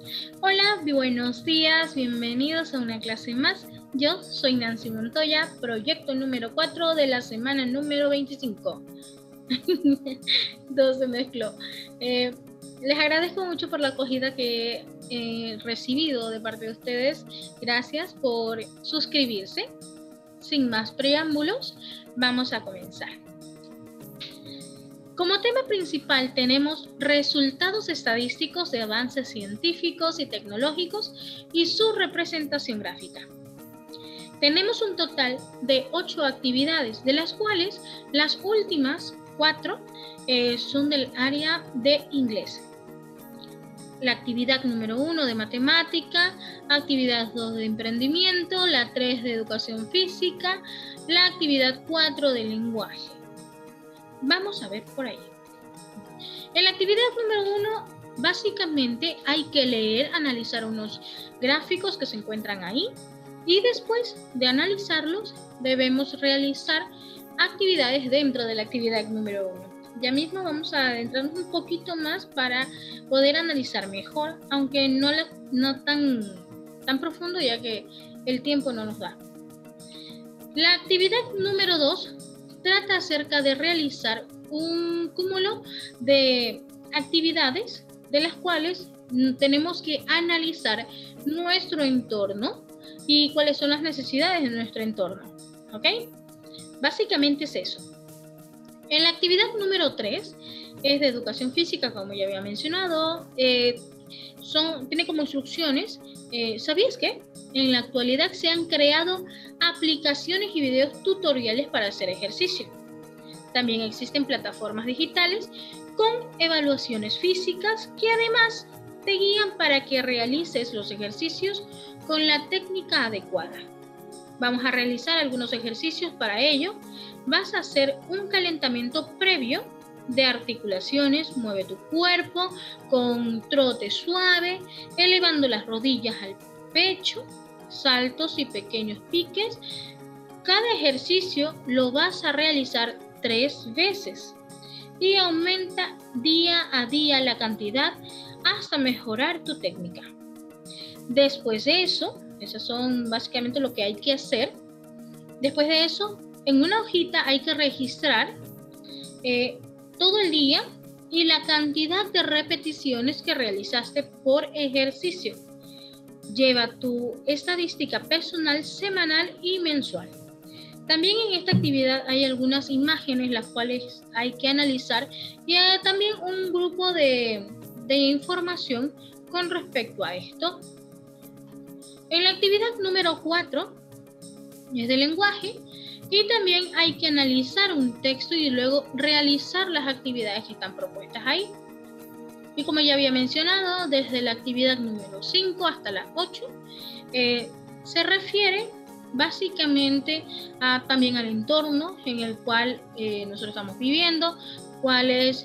Hola, buenos días, bienvenidos a una clase más. Yo soy Nancy Montoya, proyecto número 4 de la semana número 25. Todo se mezcló. Les agradezco mucho por la acogida que he recibido de parte de ustedes. Gracias por suscribirse. Sin más preámbulos, vamos a comenzar. Como tema principal tenemos resultados estadísticos de avances científicos y tecnológicos y su representación gráfica. Tenemos un total de 8 actividades, de las cuales las últimas 4 son del área de inglés. La actividad número 1 de matemática, actividad 2 de emprendimiento, la 3 de educación física, la actividad 4 de lenguaje. Vamos a ver por ahí. En la actividad número 1, básicamente hay que leer, analizar unos gráficos que se encuentran ahí y después de analizarlos debemos realizar actividades dentro de la actividad número 1. Ya mismo vamos a adentrarnos un poquito más para poder analizar mejor, aunque no tan profundo, ya que el tiempo no nos da. La actividad número 2 trata acerca de realizar un cúmulo de actividades de las cuales tenemos que analizar nuestro entorno y cuáles son las necesidades de nuestro entorno. ¿Ok? Básicamente es eso. En la actividad número 3 es de educación física, como ya había mencionado. Tiene como instrucciones, ¿sabías qué? En la actualidad se han creado aplicaciones y videos tutoriales para hacer ejercicio. También existen plataformas digitales con evaluaciones físicas que además te guían para que realices los ejercicios con la técnica adecuada. Vamos a realizar algunos ejercicios para ello. Vas a hacer un calentamiento previo de articulaciones, mueve tu cuerpo con trote suave, elevando las rodillas al pecho, saltos y pequeños piques. Cada ejercicio lo vas a realizar 3 veces y aumenta día a día la cantidad hasta mejorar tu técnica. Después de eso, esas son básicamente lo que hay que hacer. Después de eso, en una hojita hay que registrar todo el día y la cantidad de repeticiones que realizaste por ejercicio. Lleva tu estadística personal, semanal y mensual. También en esta actividad hay algunas imágenes las cuales hay que analizar y hay también un grupo de información con respecto a esto. En la actividad número 4 es de lenguaje y también hay que analizar un texto y luego realizar las actividades que están propuestas ahí. Y como ya había mencionado, desde la actividad número 5 hasta la 8 se refiere básicamente también al entorno en el cual nosotros estamos viviendo, cuál es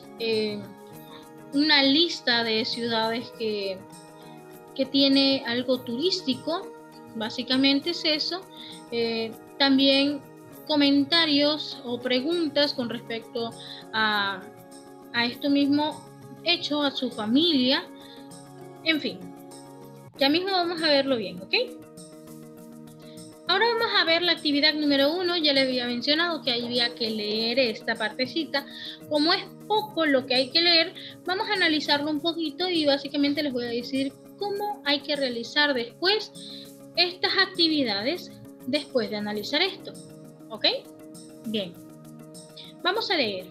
una lista de ciudades que tiene algo turístico, básicamente es eso. También comentarios o preguntas con respecto a esto mismo hecho, a su familia, en fin. Ya mismo vamos a verlo bien, ¿ok? Ahora vamos a ver la actividad número 1. Ya les había mencionado que había que leer esta partecita. Como es poco lo que hay que leer, vamos a analizarlo un poquito y básicamente les voy a decir cómo hay que realizar después estas actividades después de analizar esto. ¿Ok? Bien. Vamos a leer.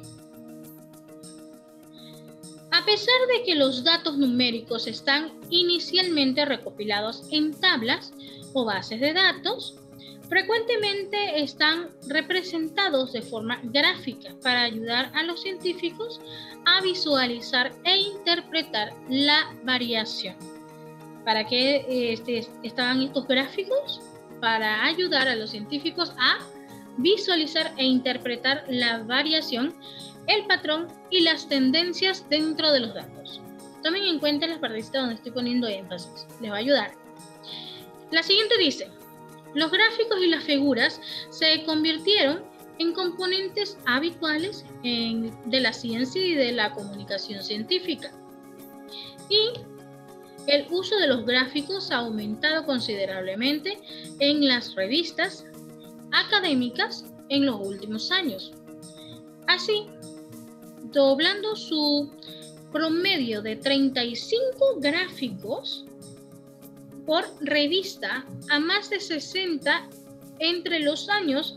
A pesar de que los datos numéricos están inicialmente recopilados en tablas o bases de datos, frecuentemente están representados de forma gráfica para ayudar a los científicos a visualizar e interpretar la variación. ¿Para qué estaban estos gráficos? Para ayudar a los científicos a visualizar e interpretar la variación, el patrón y las tendencias dentro de los datos. Tomen en cuenta las partecitas donde estoy poniendo énfasis. Les va a ayudar. La siguiente dice: los gráficos y las figuras se convirtieron en componentes habituales de la ciencia y de la comunicación científica. Y el uso de los gráficos ha aumentado considerablemente en las revistas académicas en los últimos años. Así, doblando su promedio de 35 gráficos por revista a más de 60 entre los años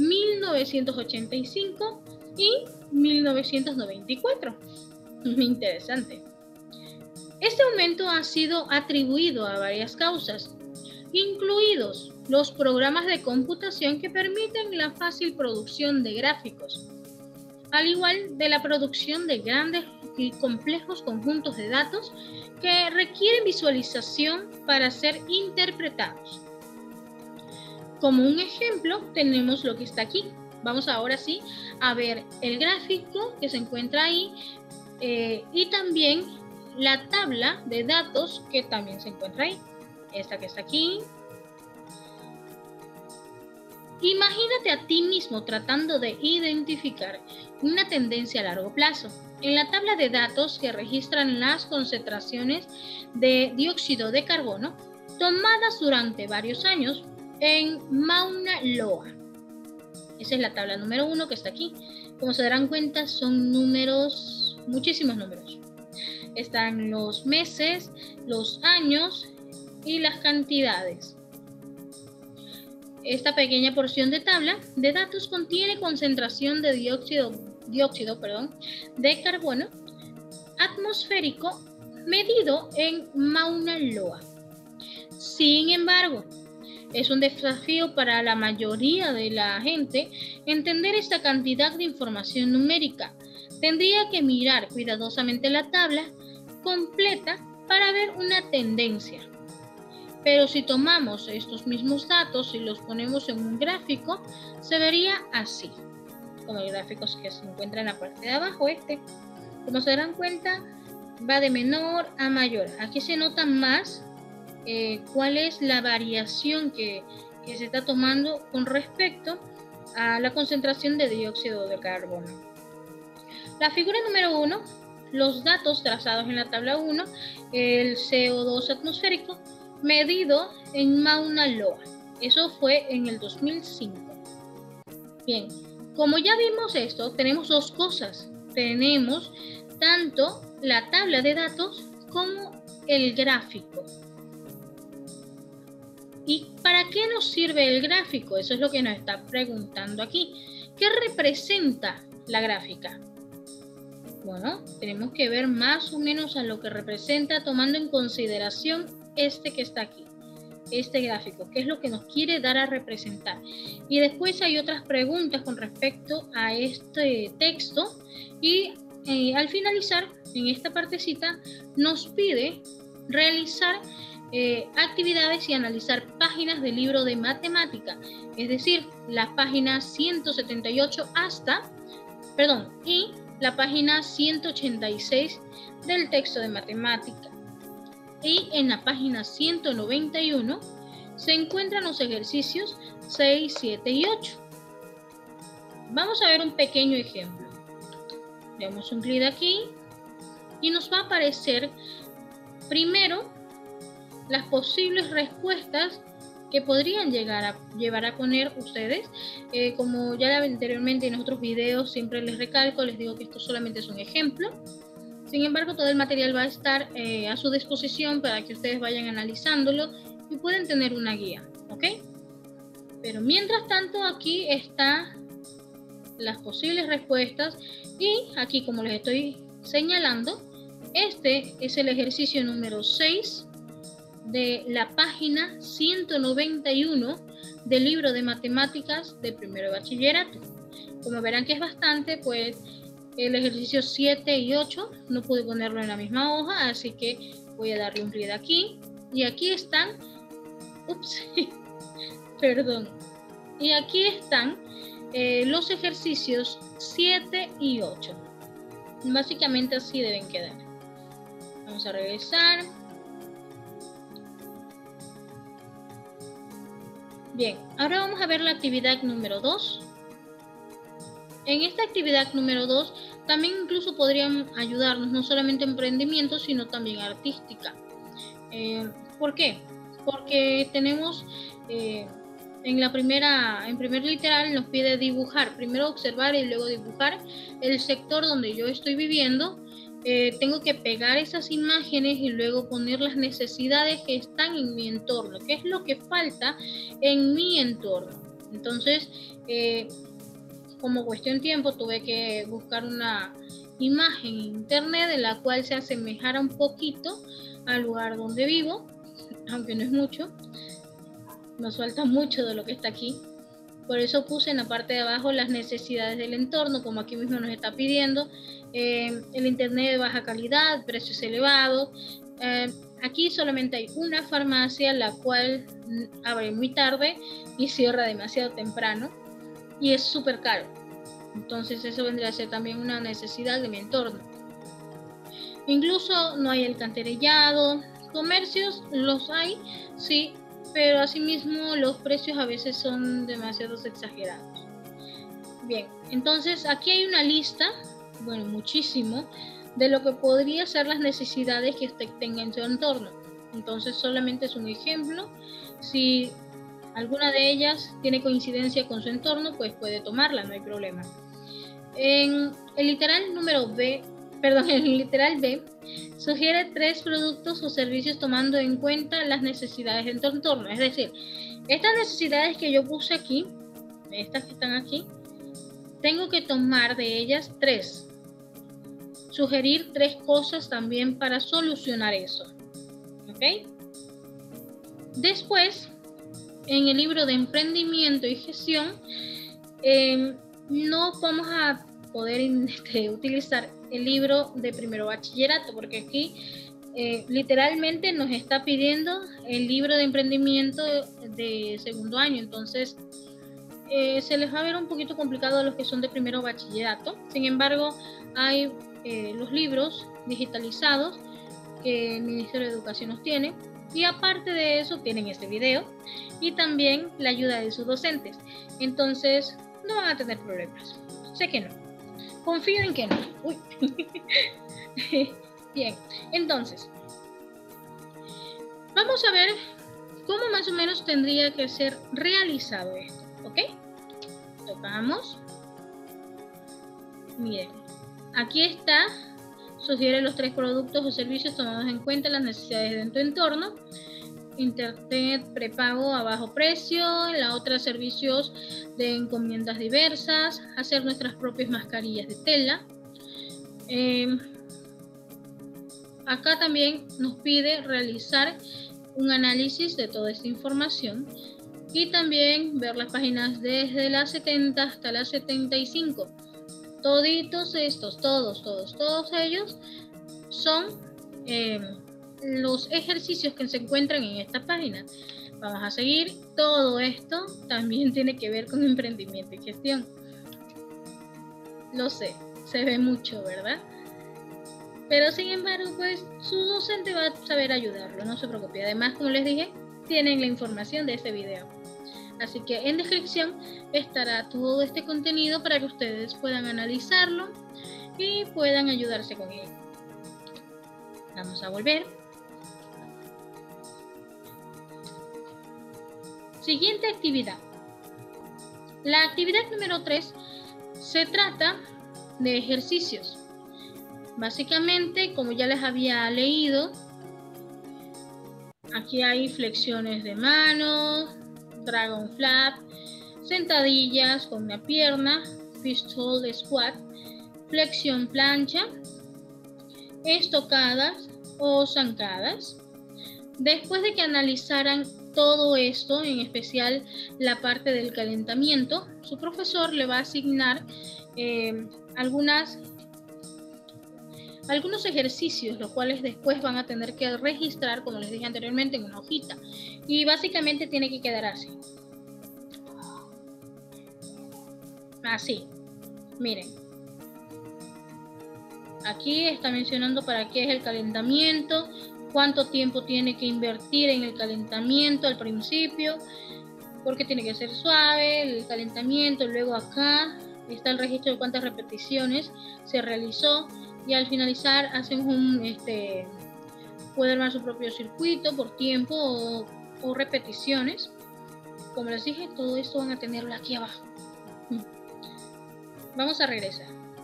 1985 y 1994. Muy interesante. Este aumento ha sido atribuido a varias causas, incluidos los programas de computación que permiten la fácil producción de gráficos, al igual de la producción de grandes y complejos conjuntos de datos que requieren visualización para ser interpretados. Como un ejemplo, tenemos lo que está aquí. Vamos ahora sí a ver el gráfico que se encuentra ahí y también la tabla de datos que también se encuentra ahí. Esta que está aquí. Imagínate a ti mismo tratando de identificar una tendencia a largo plazo. En la tabla de datos que registran las concentraciones de dióxido de carbono tomadas durante varios años en Mauna Loa. Esa es la tabla número 1 que está aquí. Como se darán cuenta, son números, muchísimos números. Están los meses, los años y las cantidades. Esta pequeña porción de tabla de datos contiene concentración de dióxido de carbono atmosférico medido en Mauna Loa. Sin embargo, es un desafío para la mayoría de la gente entender esta cantidad de información numérica. Tendría que mirar cuidadosamente la tabla completa para ver una tendencia. Pero si tomamos estos mismos datos y los ponemos en un gráfico, se vería así, como el gráfico que se encuentra en la parte de abajo, Como se darán cuenta, va de menor a mayor. Aquí se nota más cuál es la variación que se está tomando con respecto a la concentración de dióxido de carbono. La figura número 1, los datos trazados en la tabla 1, el CO2 atmosférico medido en Mauna Loa. Eso fue en el 2005. Bien, como ya vimos esto, tenemos dos cosas. Tenemos tanto la tabla de datos como el gráfico. ¿Y para qué nos sirve el gráfico? Eso es lo que nos está preguntando aquí. ¿Qué representa la gráfica? Bueno, tenemos que ver más o menos a lo que representa tomando en consideración este que está aquí, este gráfico, qué es lo que nos quiere dar a representar. Y después hay otras preguntas con respecto a este texto y al finalizar en esta partecita nos pide realizar actividades y analizar páginas del libro de matemática, es decir, las páginas 178 y la página 186 del texto de matemática. Y en la página 191 se encuentran los ejercicios 6, 7 y 8. Vamos a ver un pequeño ejemplo. Le damos un clic aquí y nos va a aparecer primero las posibles respuestas que podrían llevar a poner ustedes. Como ya anteriormente en otros videos siempre les recalco, les digo que esto solamente es un ejemplo. Sin embargo, todo el material va a estar a su disposición para que ustedes vayan analizándolo y puedan tener una guía, ¿ok? Pero mientras tanto, aquí están las posibles respuestas y aquí, como les estoy señalando, este es el ejercicio número 6 de la página 191 del libro de matemáticas de primero de bachillerato. Como verán que es bastante, pues el ejercicio 7 y 8 no pude ponerlo en la misma hoja, así que voy a darle un clic aquí y aquí están, y aquí están los ejercicios 7 y 8. Básicamente así deben quedar. Vamos a regresar. Bien, ahora vamos a ver la actividad número 2. En esta actividad número 2 también incluso podrían ayudarnos no solamente emprendimiento, sino también artística. ¿Por qué? Porque tenemos en primer literal nos pide dibujar, primero observar y luego dibujar el sector donde yo estoy viviendo. Tengo que pegar esas imágenes y luego poner las necesidades que están en mi entorno, qué es lo que falta en mi entorno. Entonces, como cuestión de tiempo, tuve que buscar una imagen en internet en la cual se asemejara un poquito al lugar donde vivo, aunque no es mucho, nos falta mucho de lo que está aquí. Por eso puse en la parte de abajo las necesidades del entorno, como aquí mismo nos está pidiendo, el internet de baja calidad, precios elevados. Aquí solamente hay una farmacia, la cual abre muy tarde y cierra demasiado temprano y es súper caro. Entonces eso vendría a ser también una necesidad de mi entorno. Incluso no hay alcantarillado, comercios los hay, sí, pero asimismo los precios a veces son demasiado exagerados. Bien, entonces aquí hay una lista, bueno, muchísimo, de lo que podría ser las necesidades que usted tenga en su entorno. Entonces solamente es un ejemplo. Si alguna de ellas tiene coincidencia con su entorno, pues puede tomarla, no hay problema. En el literal número B, perdón, el literal B sugiere 3 productos o servicios tomando en cuenta las necesidades de tu entorno. Es decir, estas necesidades que yo puse aquí, estas que están aquí, tengo que tomar de ellas 3. Sugerir 3 cosas también para solucionar eso. ¿Ok? Después, en el libro de emprendimiento y gestión, no vamos a poder utilizar el libro de primero bachillerato, porque aquí literalmente nos está pidiendo el libro de emprendimiento de segundo año. Entonces se les va a ver un poquito complicado a los que son de primero bachillerato. Sin embargo, hay los libros digitalizados que el Ministerio de Educación nos tiene, y aparte de eso tienen este video y también la ayuda de sus docentes. Entonces no van a tener problemas. Sé que no. Confío en que no. Uy. Bien, entonces vamos a ver cómo más o menos tendría que ser realizado esto. ¿Ok? Tocamos. Miren, aquí está. Sugiere los 3 productos o servicios tomados en cuenta las necesidades de tu entorno. Internet prepago a bajo precio, la otra servicios de encomiendas diversas, hacer nuestras propias mascarillas de tela. Acá también nos pide realizar un análisis de toda esta información y también ver las páginas desde las 70 hasta las 75. Toditos estos, todos ellos son los ejercicios que se encuentran en esta página. Vamos a seguir. Todo esto también tiene que ver con emprendimiento y gestión. Lo sé, se ve mucho, ¿verdad? Pero sin embargo, pues su docente va a saber ayudarlo, no se preocupe. Además, como les dije, tienen la información de este video. Así que en descripción estará todo este contenido para que ustedes puedan analizarlo y puedan ayudarse con él. Vamos a volver. Siguiente actividad. La actividad número 3 se trata de ejercicios. Básicamente, como ya les había leído, aquí hay flexiones de manos, dragon flap, sentadillas con una pierna, pistol squat, flexión plancha, estocadas o zancadas. Después de que analizaran todo esto, en especial la parte del calentamiento, su profesor le va a asignar algunos ejercicios, los cuales después van a tener que registrar, como les dije anteriormente, en una hojita. Y básicamente tiene que quedar así. Así. Miren. Aquí está mencionando para qué es el calentamiento, cuánto tiempo tiene que invertir en el calentamiento al principio, porque tiene que ser suave el calentamiento. Luego acá está el registro de cuántas repeticiones se realizó. Y al finalizar hacen puede armar su propio circuito por tiempo o repeticiones. Como les dije, todo esto van a tenerlo aquí abajo. Vamos a regresar.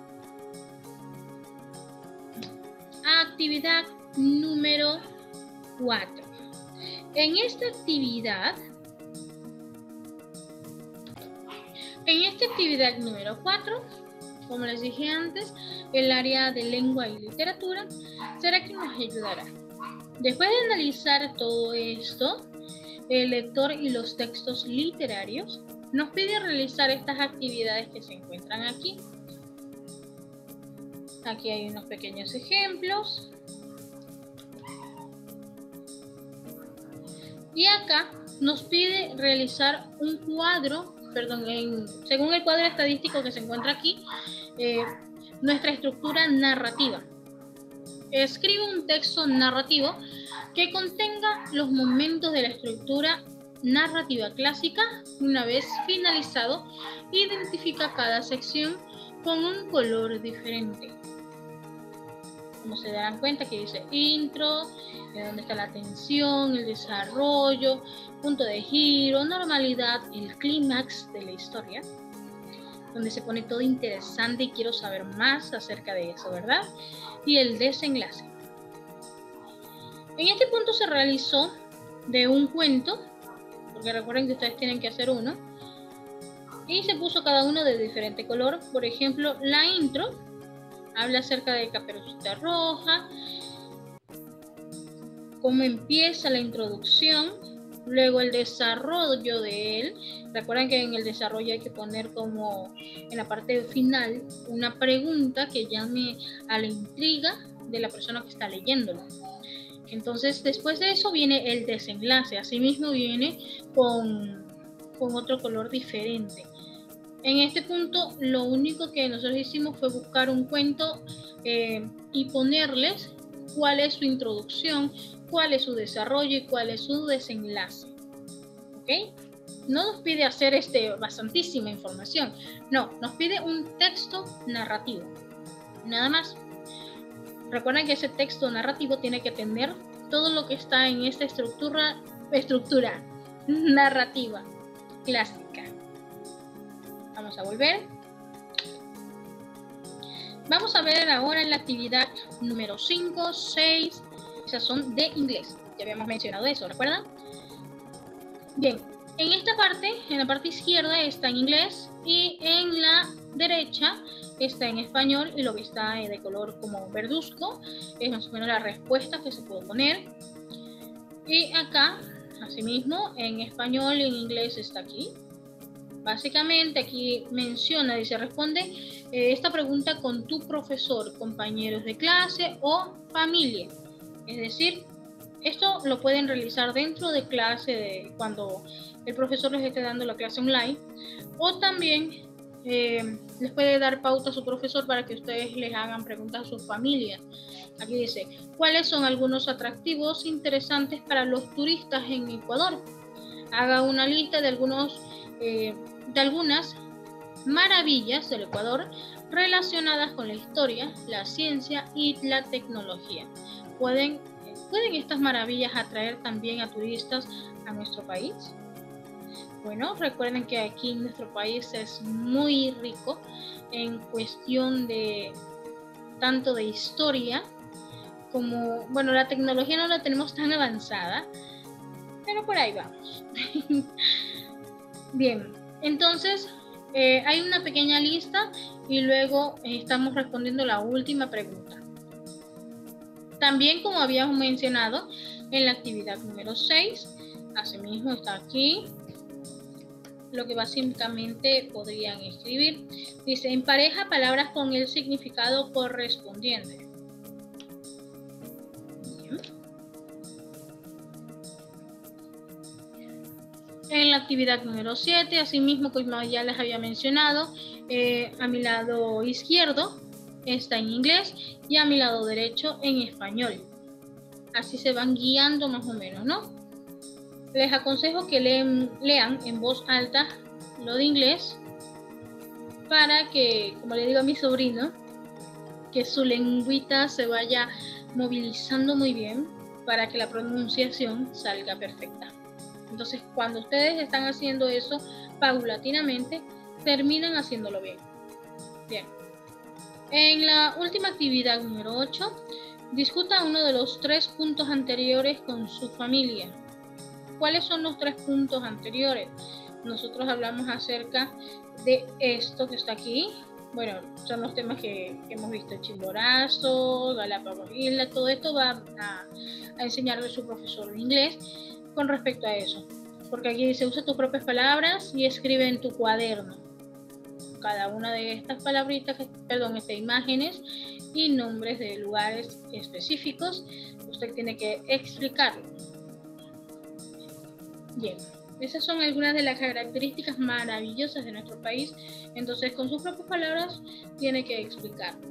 Actividad número 4. En esta actividad número 4, como les dije antes, el área de lengua y literatura será quien nos ayudará. Después de analizar todo esto, el lector y los textos literarios nos pide realizar estas actividades que se encuentran aquí. Aquí hay unos pequeños ejemplos. Y acá nos pide realizar un cuadro, según el cuadro estadístico que se encuentra aquí, nuestra estructura narrativa. Escribe un texto narrativo que contenga los momentos de la estructura narrativa clásica. Una vez finalizado, identifica cada sección con un color diferente. Como se darán cuenta, que dice intro, de dónde está la tensión, el desarrollo, punto de giro, normalidad, el clímax de la historia, donde se pone todo interesante y quiero saber más acerca de eso, ¿verdad? Y el desenlace. En este punto se realizó de un cuento, porque recuerden que ustedes tienen que hacer uno, y se puso cada uno de diferente color. Por ejemplo, la intro habla acerca de Caperucita Roja, cómo empieza la introducción, luego el desarrollo de él. Recuerden que en el desarrollo hay que poner como en la parte final una pregunta que llame a la intriga de la persona que está leyéndolo. Entonces, después de eso viene el desenlace. Asimismo viene con otro color diferente. En este punto, lo único que nosotros hicimos fue buscar un cuento y ponerles cuál es su introducción, cuál es su desarrollo y cuál es su desenlace. ¿Ok? No nos pide hacer bastantísima información. No, nos pide un texto narrativo. Nada más. Recuerden que ese texto narrativo tiene que tener todo lo que está en esta estructura narrativa clásica. Vamos a volver. Vamos a ver ahora en la actividad número 5, 6. Esas son de inglés. Ya habíamos mencionado eso, ¿recuerdan? Bien, en esta parte, en la parte izquierda está en inglés y en la derecha está en español, y lo que está de color como verduzco es más o menos la respuesta que se puede poner. Y acá, asimismo, en español y en inglés está aquí. Básicamente aquí menciona, dice, responde esta pregunta con tu profesor, compañeros de clase o familia. Es decir, esto lo pueden realizar dentro de clase cuando el profesor les esté dando la clase online, o también les puede dar pauta a su profesor para que ustedes les hagan preguntas a su familia. Aquí dice, ¿cuáles son algunos atractivos interesantes para los turistas en Ecuador? Haga una lista de algunas maravillas del Ecuador relacionadas con la historia, la ciencia y la tecnología. ¿Pueden estas maravillas atraer también a turistas a nuestro país? Bueno, recuerden que aquí en nuestro país es muy rico en cuestión de tanto de historia como, bueno, la tecnología no la tenemos tan avanzada, pero por ahí vamos. Bien, entonces hay una pequeña lista y luego estamos respondiendo la última pregunta. También, como habíamos mencionado en la actividad número 6, asimismo está aquí lo que básicamente podrían escribir. Dice, empareja palabras con el significado correspondiente. Bien. En la actividad número 7, asimismo, como ya les había mencionado, a mi lado izquierdo está en inglés y a mi lado derecho en español. Así se van guiando más o menos, ¿no? Les aconsejo que lean en voz alta lo de inglés para que, como le digo a mi sobrino, que su lengüita se vaya movilizando muy bien para que la pronunciación salga perfecta. Entonces, cuando ustedes están haciendo eso paulatinamente, terminan haciéndolo bien. Bien. En la última actividad número 8, discuta uno de los 3 puntos anteriores con su familia. ¿Cuáles son los 3 puntos anteriores? Nosotros hablamos acerca de esto que está aquí. Bueno, son los temas que hemos visto: Chimborazo, Galápagos Isla, todo esto va a enseñarle su profesor de inglés con respecto a eso. Porque aquí dice, usa tus propias palabras y escribe en tu cuaderno cada una de estas palabritas, estas imágenes y nombres de lugares específicos. Usted tiene que explicarlo. Bien, esas son algunas de las características maravillosas de nuestro país. Entonces, con sus propias palabras, tiene que explicarlo.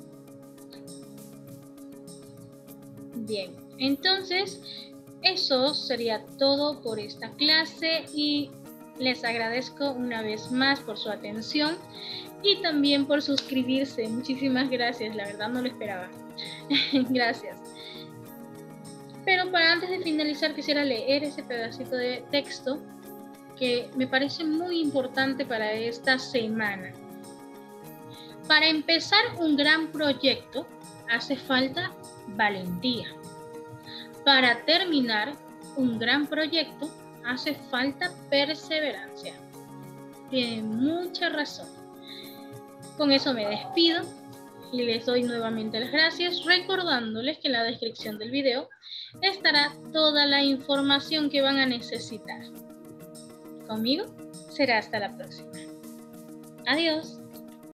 Bien, entonces, eso sería todo por esta clase y les agradezco una vez más por su atención y también por suscribirse. Muchísimas gracias, la verdad no lo esperaba. Gracias. Pero antes de finalizar, quisiera leer ese pedacito de texto que me parece muy importante para esta semana. Para empezar un gran proyecto hace falta valentía. Para terminar un gran proyecto hace falta perseverancia. Tiene mucha razón. Con eso me despido y les doy nuevamente las gracias, recordándoles que en la descripción del video estará toda la información que van a necesitar. Conmigo será hasta la próxima. Adiós.